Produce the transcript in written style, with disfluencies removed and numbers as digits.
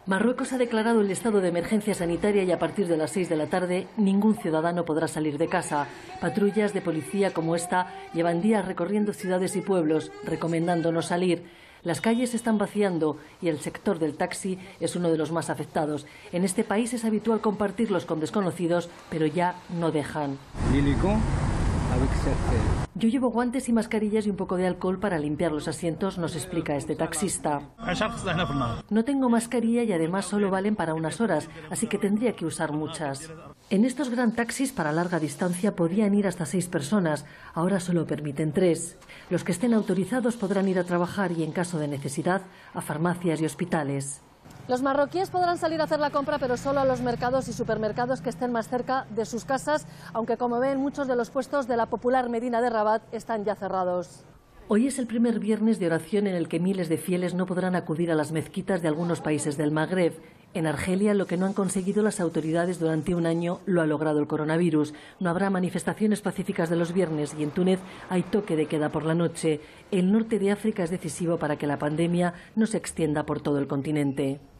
Marruecos ha declarado el estado de emergencia sanitaria y a partir de las 6 de la tarde ningún ciudadano podrá salir de casa. Patrullas de policía como esta llevan días recorriendo ciudades y pueblos, recomendando no salir. Las calles se están vaciando y el sector del taxi es uno de los más afectados. En este país es habitual compartirlos con desconocidos, pero ya no dejan. Yo llevo guantes y mascarillas y un poco de alcohol para limpiar los asientos, nos explica este taxista. No tengo mascarilla y además solo valen para unas horas, así que tendría que usar muchas. En estos gran taxis para larga distancia podían ir hasta 6 personas, ahora solo permiten 3. Los que estén autorizados podrán ir a trabajar y, en caso de necesidad, a farmacias y hospitales. Los marroquíes podrán salir a hacer la compra, pero solo a los mercados y supermercados que estén más cerca de sus casas, aunque como ven, muchos de los puestos de la popular Medina de Rabat están ya cerrados. Hoy es el primer viernes de oración en el que miles de fieles no podrán acudir a las mezquitas de algunos países del Magreb. En Argelia, lo que no han conseguido las autoridades durante un año lo ha logrado el coronavirus. No habrá manifestaciones pacíficas de los viernes y en Túnez hay toque de queda por la noche. El norte de África es decisivo para que la pandemia no se extienda por todo el continente.